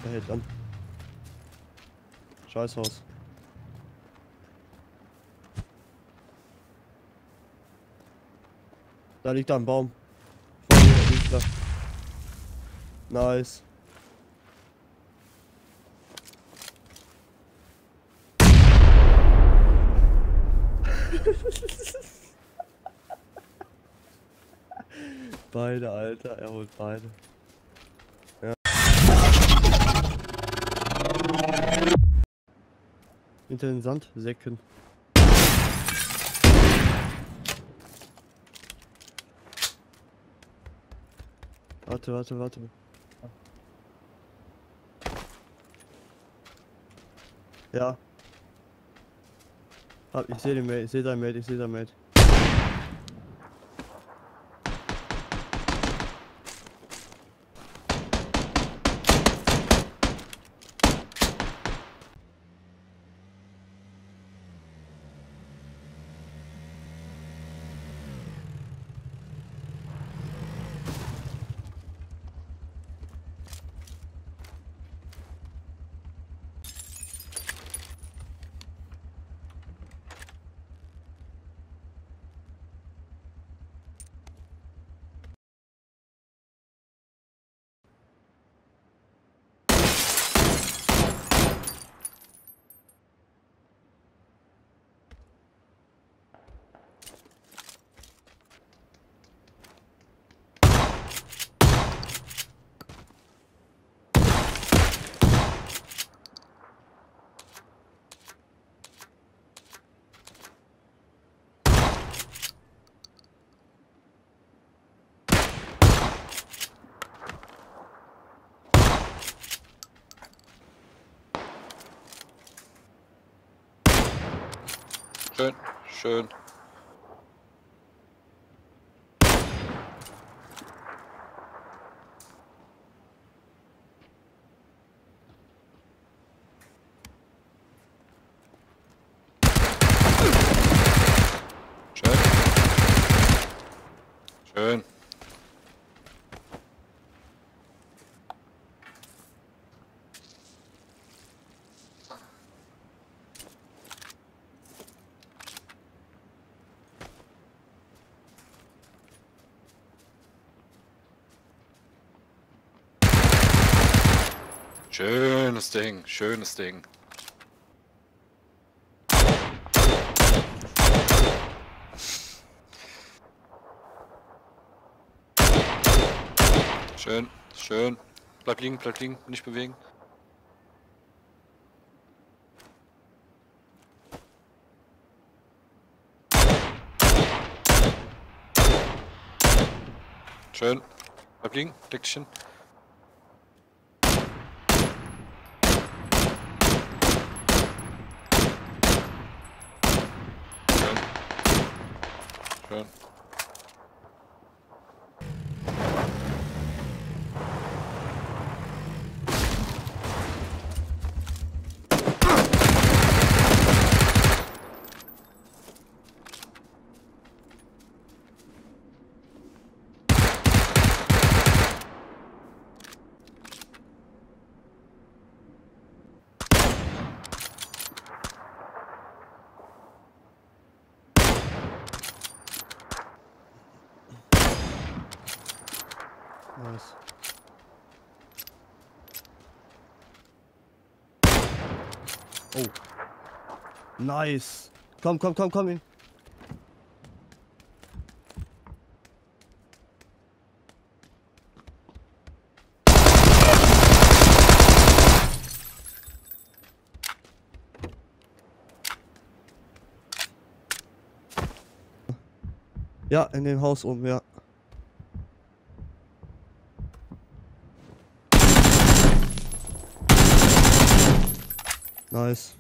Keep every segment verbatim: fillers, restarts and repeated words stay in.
Der hält an. Scheißhaus. Da liegt da ein Baum. Vor mir, da liegt da. Nice. Beide, Alter. Er holt beide. Ja. Hinter den Sandsäcken. Warte, warte, warte. Ja. Hab, ich sehe den Mate, ich sehe dein Mate, ich sehe dein Mate. Schön, schön. Schön. Schön. Schönes Ding, schönes Ding. Schön, schön. Bleib liegen, bleib liegen, nicht bewegen. Schön. Bleib liegen, leg dich hin. Schön. Schön. Nice. Oh. Nice. Komm, komm, komm, komm. Ja, in dem Haus oben, ja. Nice.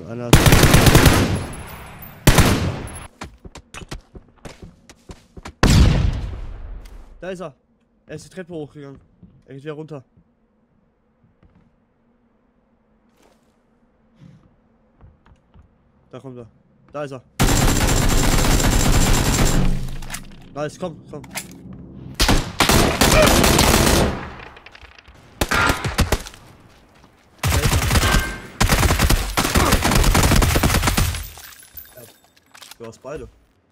Einer. Da ist er. Er ist die Treppe hochgegangen. Er geht wieder runter. Da kommt er. Da ist er. Nice, komm, komm. Du hast beide.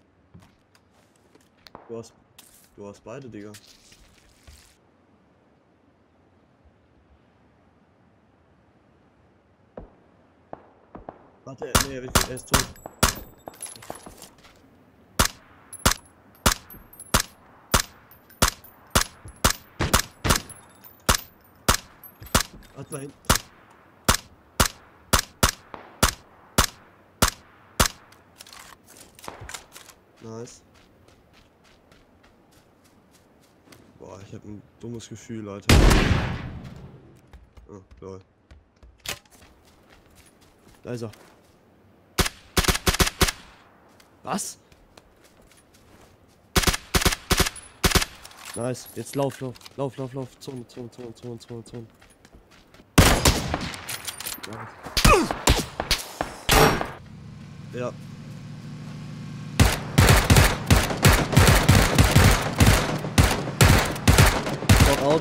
Du hast, du hast beide, Digga. Warte, nee, er ist tot. Warte mal hin. Nice. Boah, ich hab ein dummes Gefühl, Alter. Oh, lol. Da ist er. Was? Nice. Jetzt lauf, lauf, lauf, lauf, lauf. Zone, Zone, Zone, Zone, Zone, Zone. Nice. Ja. Out.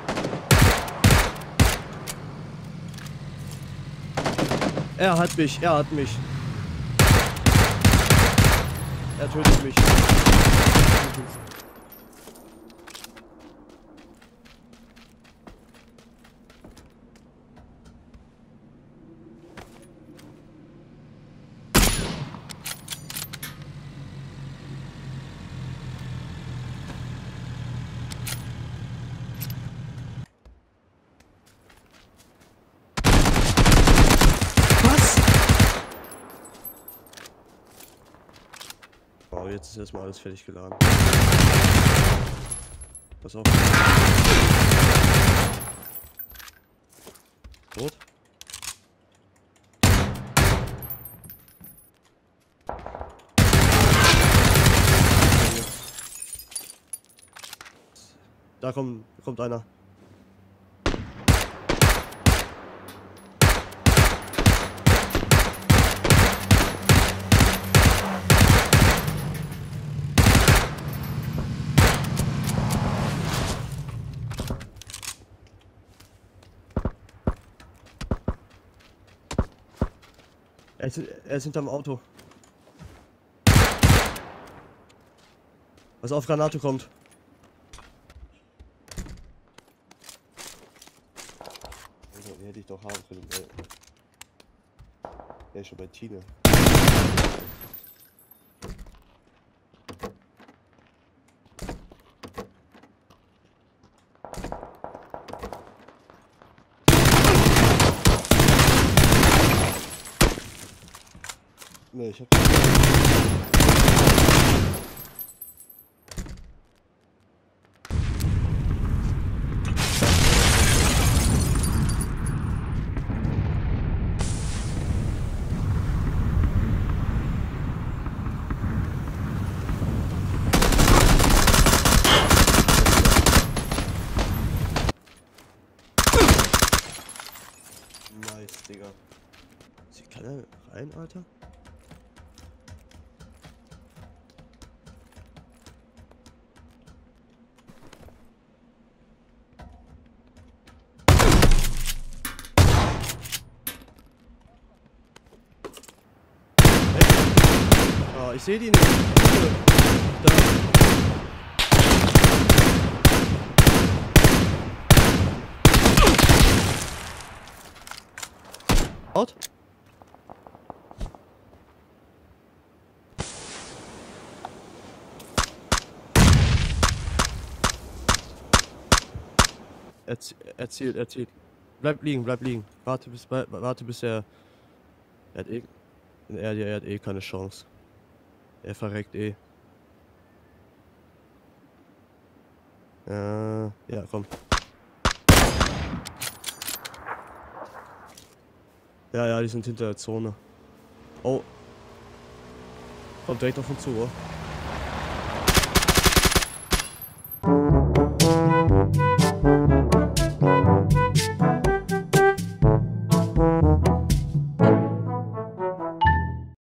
Er hat mich, er hat mich. Er tötet mich. Wow, jetzt ist erstmal alles fertig geladen. Pass auf. Tot. Da kommt, kommt einer. Er ist, er ist hinterm Auto. Was auf Granate kommt. Also, die hätte ich doch haben können. Ey. Der ist schon bei Tine. Nee, ich hab. Nice, Digga. Sie kann er rein, Alter? Oh, ich sehe die nicht. Da. Out. Er, er zielt, er zielt. Bleib liegen, bleib liegen. Warte bis, warte bis er. Er hat eh. Er, er hat eh keine Chance. Er verreckt eh. Äh, ja, komm. Ja, ja, die sind hinter der Zone. Oh. Kommt direkt auf uns zu, oh.